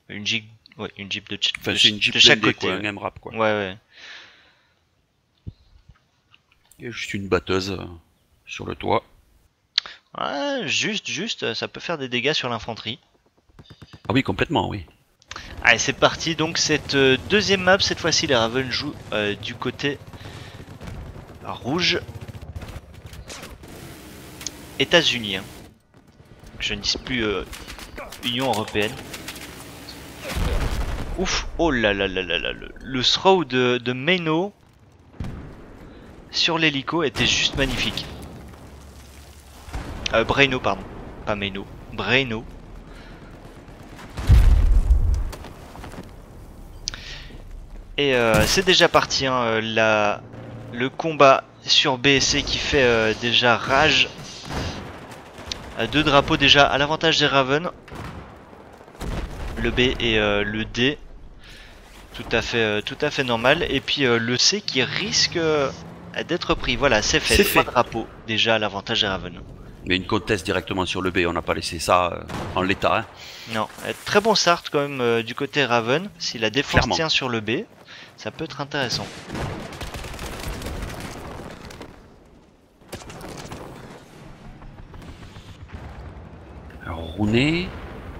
Une Jeep, ouais, une Jeep Enfin, c'est une Jeep de chaque blindée, côté. quoi, Ouais. un MRAP, quoi. Ouais, ouais. Il y a juste une batteuse sur le toit. Ouais, juste, ça peut faire des dégâts sur l'infanterie. Ah oui, complètement, oui. Allez, c'est parti. Donc cette deuxième map, cette fois-ci, les Ravens jouent du côté rouge. États-Unis. Hein. Je ne dis plus Union Européenne. Ouf, oh là là là là là, le throw de Meno sur l'hélico était juste magnifique. Braino, pardon, pas Meno, Braino. Et c'est déjà parti, hein, le combat sur BSC qui fait déjà rage. Deux drapeaux déjà à l'avantage des Ravens. Le B et le D. Tout à fait normal. Et puis le C qui risque d'être pris. Voilà, c'est fait. 3 drapeaux déjà à l'avantage des Ravens. Mais une conteste directement sur le B, on n'a pas laissé ça en l'état. Hein. Non, très bon start quand même du côté Raven. Si la défense Clairement. tient sur le B, ça peut être intéressant. Alors, Rooney.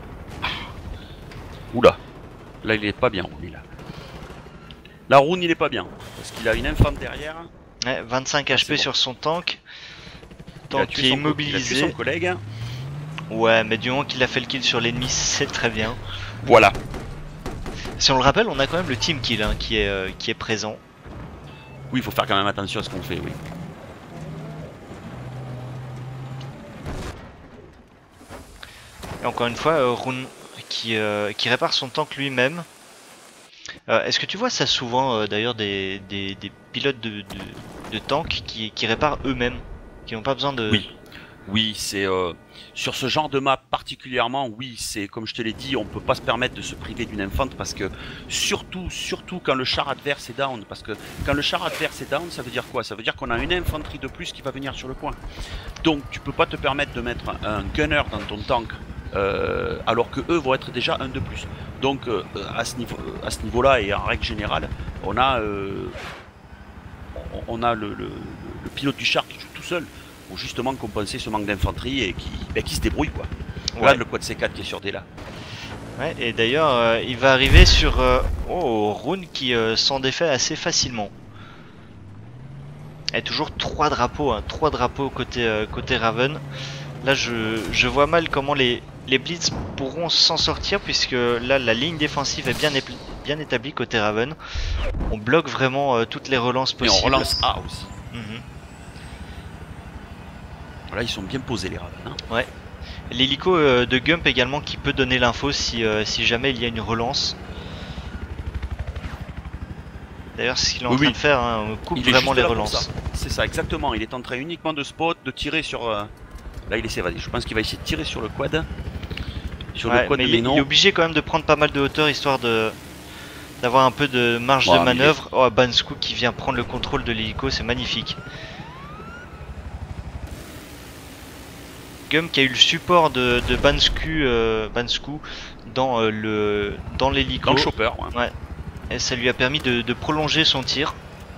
Oula. Là, il est pas bien, Rooney, là. Là, Rooney, il est pas bien. Parce qu'il a une infante derrière. Ouais, 25 HP sur son tank. Tank qui est immobilisé. Il a tué son collègue. Ouais, mais du moment qu'il a fait le kill sur l'ennemi, c'est très bien. Voilà. Si on le rappelle, on a quand même le team kill hein, qui est présent. Oui, il faut faire quand même attention à ce qu'on fait, oui. Et encore une fois, Rune qui répare son tank lui-même. Est-ce que tu vois ça souvent d'ailleurs des pilotes de tanks qui réparent eux-mêmes, qui n'ont pas besoin de... Oui, c'est sur ce genre de map particulièrement, oui, c'est comme je te l'ai dit, on peut pas se permettre de se priver d'une infante parce que surtout quand le char adverse est down, parce que quand le char adverse est down, ça veut dire quoi? Ça veut dire qu'on a une infanterie de plus qui va venir sur le point. Donc tu peux pas te permettre de mettre un gunner dans ton tank alors que eux vont être déjà un de plus. Donc à ce niveau-là et en règle générale, on a le pilote du char qui joue tout seul pour justement compenser ce manque d'infanterie et qui se débrouille quoi. Ouais. Regarde le quad C4 qui est sur D là. Ouais, et d'ailleurs il va arriver sur Rune qui s'en défait assez facilement. Et toujours 3 drapeaux, hein, 3 drapeaux côté Raven. Là je vois mal comment les Blitz pourront s'en sortir puisque là la ligne défensive est bien établie côté Raven. On bloque vraiment toutes les relances possibles. Et on relance A aussi. Là ils sont bien posés les Ravens. Hein. Ouais. L'hélico de Gump également qui peut donner l'info si jamais il y a une relance. D'ailleurs c'est ce qu'il est en train de faire, hein, on coupe vraiment les relances. C'est ça exactement, il est en train uniquement de spot, de tirer sur... Là il essaie, vas-y, je pense qu'il va essayer de tirer sur le quad. Sur le quad mais de il est obligé quand même de prendre pas mal de hauteur histoire d'avoir un peu de marge de manœuvre. Oh, Bansku qui vient prendre le contrôle de l'hélico, c'est magnifique. Gum qui a eu le support de Bansku dans l'hélico. Dans le chopper, ouais. Et ça lui a permis de prolonger son tir.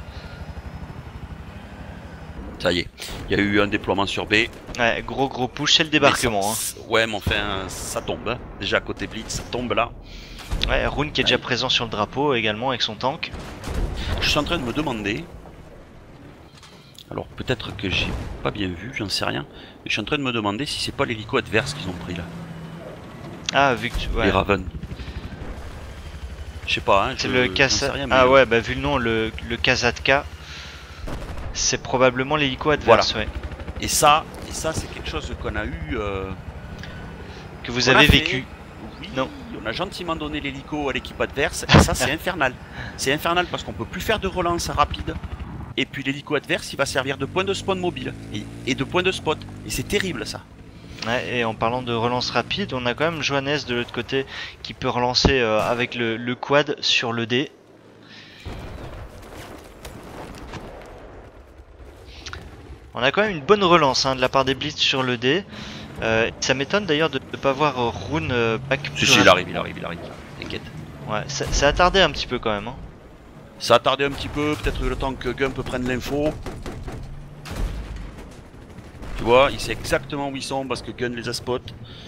Ça y est, il y a eu un déploiement sur B. Ouais, gros push, c'est le débarquement. Ouais, mais enfin, ça tombe. Déjà à côté Blitz, ça tombe là. Ouais, Rune qui est déjà présent sur le drapeau également avec son tank. Je suis en train de me demander... Alors peut-être que j'ai pas bien vu, j'en sais rien. Mais je suis en train de me demander si c'est pas l'hélico adverse qu'ils ont pris là. Ah, vu que tu... Ouais. Les Ravens. Je sais pas, hein. C'est le Kazat... Ah ouais, bah vu le nom, le Kazatka, c'est probablement l'hélico adverse, voilà. Ouais. Et ça c'est quelque chose qu'on a eu... que vous avez vécu. Oui, non. On a gentiment donné l'hélico à l'équipe adverse, et ça c'est infernal. C'est infernal parce qu'on peut plus faire de relance rapide. Et puis l'hélico adverse il va servir de point de spawn mobile et de point de spot. Et c'est terrible ça. Ouais, et en parlant de relance rapide, on a quand même Johannes de l'autre côté qui peut relancer avec le quad sur le D. On a quand même une bonne relance hein, de la part des Blitz sur le D. Ça m'étonne d'ailleurs de ne pas voir Rune back Si, plus si, rapide. il arrive, t'inquiète. Ouais, ça a tardé un petit peu quand même. Hein. Ça a tardé un petit peu, peut-être le temps que Gump prenne l'info. Tu vois, il sait exactement où ils sont parce que Gun les a spot.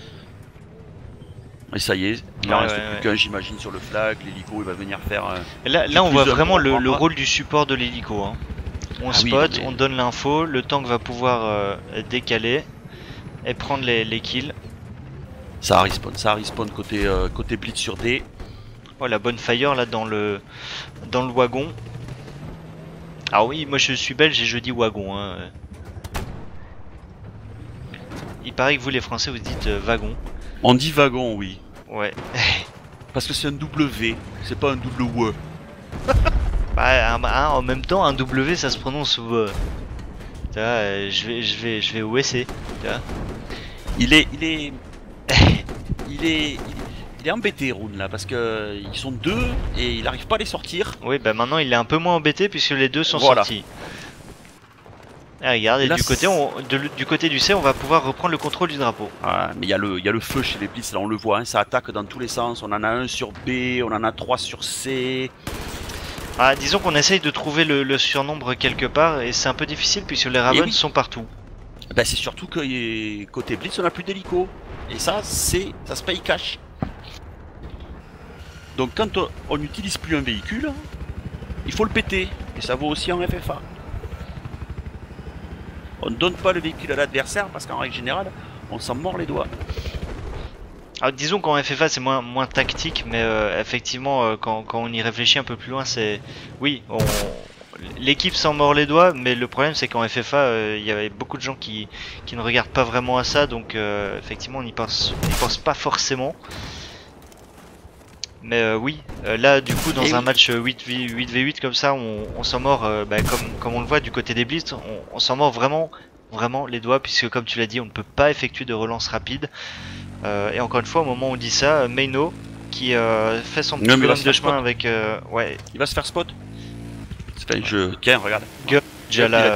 Et ça y est, il en reste plus qu'un, j'imagine, sur le flag. L'hélico, il va venir faire. Là on voit vraiment le rôle du support de l'hélico. Hein. On spot, on donne l'info, le tank va pouvoir décaler et prendre les kills. Ça respawn côté Blitz sur D. Oh, la bonne fire là dans le wagon. Ah oui, moi je suis belge et je dis wagon. Hein. Il paraît que vous les Français vous dites wagon. On dit wagon, oui. Ouais. Parce que c'est un W, c'est pas un double W. Bah, en même temps, un W ça se prononce tu vois, je vais au WC. Tu vois. Il est embêté, Rune, là, parce que ils sont deux et il arrive pas à les sortir. Oui, bah maintenant il est un peu moins embêté puisque les deux sont sortis. Ah, regarde, et là, du côté du C, on va pouvoir reprendre le contrôle du drapeau. Ah, mais il y a le feu chez les Blitz, là on le voit, hein, ça attaque dans tous les sens. On en a un sur B, on en a 3 sur C. Ah, disons qu'on essaye de trouver le surnombre quelque part et c'est un peu difficile puisque les Ravens sont partout. Bah, c'est surtout que côté Blitz on a plus d'hélico. Et ça se paye cash. Donc quand on n'utilise plus un véhicule, il faut le péter. Et ça vaut aussi en FFA. On ne donne pas le véhicule à l'adversaire parce qu'en règle générale, on s'en mord les doigts. Alors disons qu'en FFA c'est moins tactique, mais effectivement quand on y réfléchit un peu plus loin, c'est... Oui, l'équipe s'en mord les doigts, mais le problème c'est qu'en FFA, il y avait beaucoup de gens qui ne regardent pas vraiment à ça, donc effectivement on n'y pense pas forcément. Mais oui, là du coup dans un match 8v8 comme ça, on s'en mord, comme on le voit du côté des Blitz, on s'en mord vraiment les doigts, puisque comme tu l'as dit, on ne peut pas effectuer de relance rapide. Et encore une fois, au moment où on dit ça, Meino qui fait son petit bonhomme de chemin avec... ouais. Il va se faire spot. C'est pas un jeu. Tiens, regarde. Déjà là,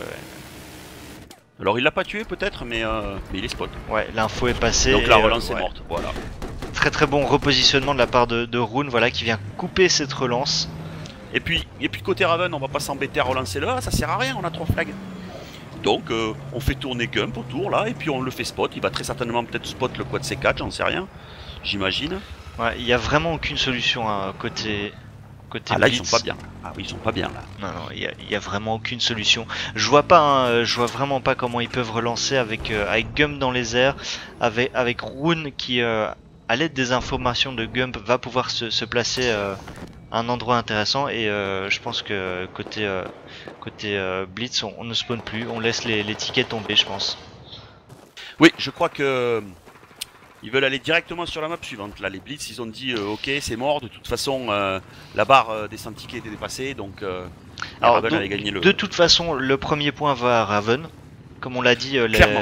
Alors il l'a pas tué peut-être, mais il est spot. Ouais, l'info est passée. Donc la relance est morte, voilà. Très bon repositionnement de la part de Rune, voilà, qui vient couper cette relance. Et puis côté Raven, on va pas s'embêter à relancer là, ça sert à rien, on a 3 flags. Donc on fait tourner Gump autour là, et puis on le fait spot. Il va très certainement peut-être spot le quad C4, j'en sais rien, j'imagine. Ouais, il y a vraiment aucune solution hein, côté ah là Blitz. ils sont pas bien. Ah oui, ils sont pas bien là. Non, il y a vraiment aucune solution. Je vois pas, hein, je vois vraiment pas comment ils peuvent relancer avec Gump dans les airs, avec Rune qui à l'aide des informations de Gump va pouvoir se placer à un endroit intéressant, et je pense que côté Blitz on ne spawn plus, on laisse les tickets tomber, je pense. Oui, je crois que ils veulent aller directement sur la map suivante. Là les Blitz ils ont dit ok c'est mort, de toute façon la barre des 100 tickets était dépassée, donc Raven allait gagner le... De toute façon le premier point va à Raven, comme on l'a dit,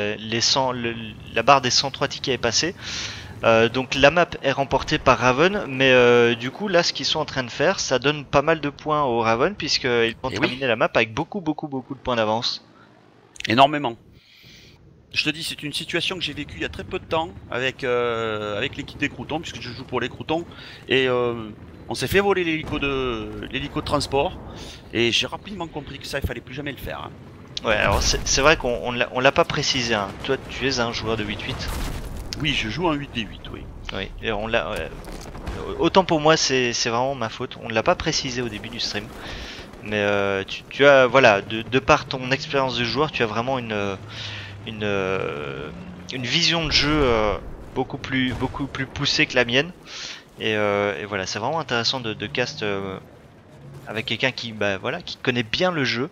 la barre des 103 tickets est passée. Donc la map est remportée par Raven, mais du coup là ce qu'ils sont en train de faire, ça donne pas mal de points aux Raven, puisqu'ils vont terminer la map avec beaucoup de points d'avance. Énormément. Je te dis, c'est une situation que j'ai vécue il y a très peu de temps avec l'équipe des Croutons, puisque je joue pour les Croutons, et on s'est fait voler l'hélico de transport, et j'ai rapidement compris que ça il fallait plus jamais le faire. Hein. Ouais, alors c'est vrai qu'on l'a pas précisé, hein. Toi tu es un joueur de 8-8. Oui, je joue en 8v8, oui. Oui, et on l'a. Autant pour moi, c'est vraiment ma faute. On ne l'a pas précisé au début du stream. Mais tu as, voilà, de par ton expérience de joueur, tu as vraiment une vision de jeu beaucoup plus poussée que la mienne. Et voilà, c'est vraiment intéressant de cast avec quelqu'un qui connaît bien le jeu.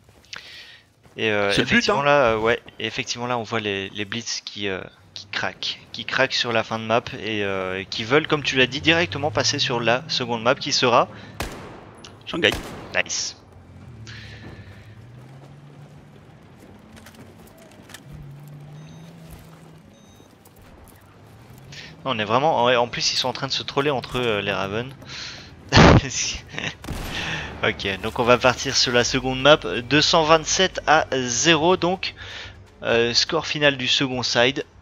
Et effectivement, but, hein. là, et effectivement là, on voit les Blitz qui craquent sur la fin de map, et qui veulent, comme tu l'as dit, directement passer sur la seconde map qui sera Shanghai. Nice. On est vraiment... En plus ils sont en train de se troller entre eux, les Ravens. Ok, donc on va partir sur la seconde map. 227 à 0 donc. Score final du second side.